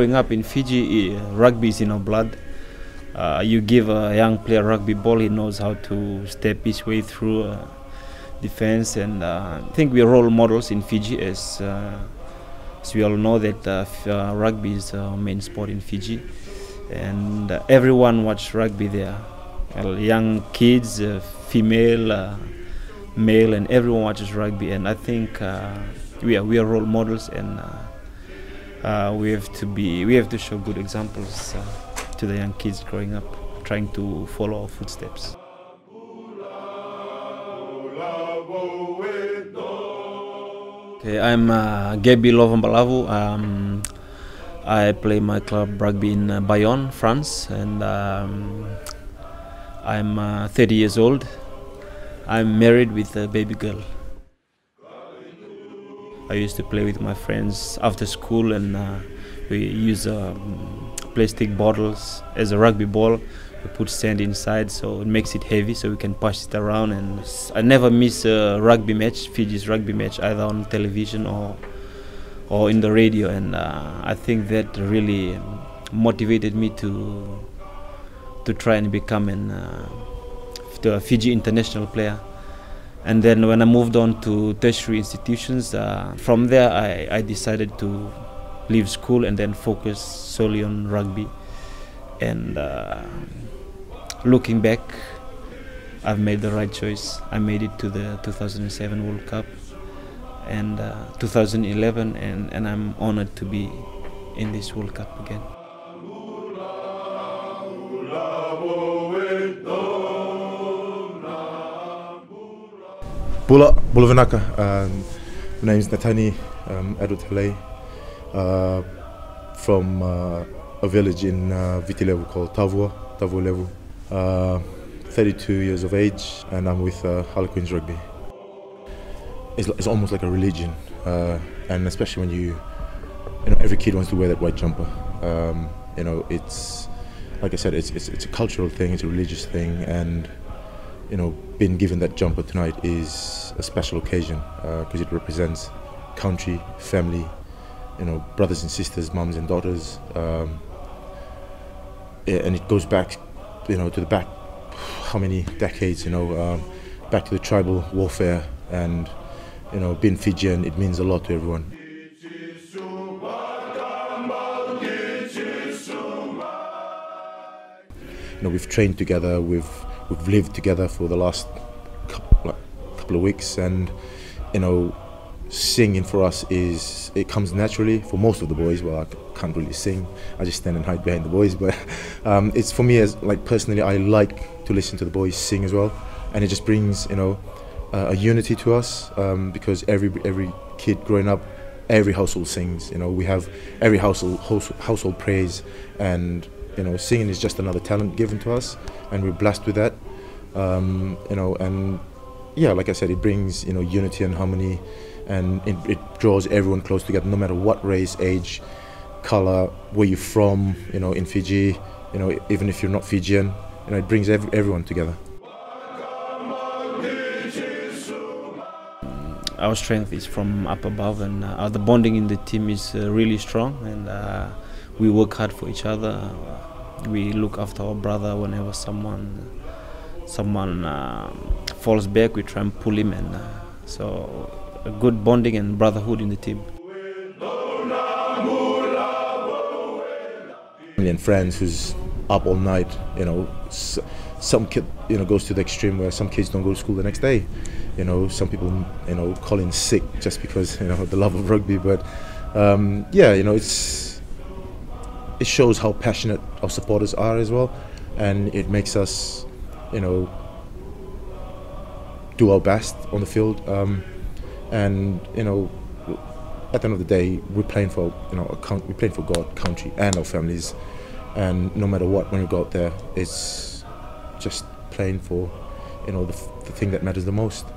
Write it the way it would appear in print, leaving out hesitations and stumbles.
growing up in Fiji, rugby is in our blood. You give a young player rugby ball, he knows how to step his way through defense, and I think we are role models in Fiji, as we all know that rugby is our main sport in Fiji, and everyone watches rugby there. Young kids, female, male, and everyone watches rugby, and I think we are role models, and we have to show good examples to the young kids growing up, trying to follow our footsteps. Okay, I'm Gabby Lovobalavu. I play my club rugby in Bayonne, France, and I'm 30 years old. I'm married with a baby girl. I used to play with my friends after school, and we use plastic bottles as a rugby ball. We put sand inside, so it makes it heavy, so we can pass it around. And I never miss a rugby match, Fiji's rugby match, either on television or in the radio. And I think that really motivated me to try and become a Fiji international player. And then when I moved on to tertiary institutions, from there I decided to leave school and then focus solely on rugby. And looking back, I've made the right choice. I made it to the 2007 World Cup and 2011, and I'm honored to be in this World Cup again. Bula Vinaka. My name is Netani Talei from a village in Viti level called Tavo level. 32 years of age, and I'm with Harlequins Rugby. It's almost like a religion, and especially when every kid wants to wear that white jumper. It's like I said, it's a cultural thing, it's a religious thing, and being given that jumper tonight is a special occasion because it represents country, family, brothers and sisters, mums and daughters, and it goes back, to the back, how many decades, back to the tribal warfare, and being Fijian, it means a lot to everyone. We've trained together, we've lived together for the last couple of weeks, and singing for us it comes naturally for most of the boys. Well, I can't really sing, I just stand and hide behind the boys, but it's for me, as personally, I like to listen to the boys sing as well, and it just brings a unity to us, because every kid growing up, every household sings. We have every household prays, and singing is just another talent given to us, and we're blessed with that. And yeah, like I said, it brings unity and harmony, and it draws everyone close together, no matter what race, age, color, where you're from. In Fiji, even if you're not Fijian, it brings everyone together. Our strength is from up above, and the bonding in the team is really strong, and we work hard for each other. We look after our brother whenever someone falls back. We try and pull him, and so a good bonding and brotherhood in the team. And friends who's up all night. Some kid goes to the extreme where some kids don't go to school the next day. Some people call in sick just because the love of rugby. But yeah, it shows how passionate our supporters are as well, and it makes us do our best on the field, and at the end of the day, we're playing for we're playing for God, country, and our families, and no matter what, when we go out there, it's just playing for the thing that matters the most.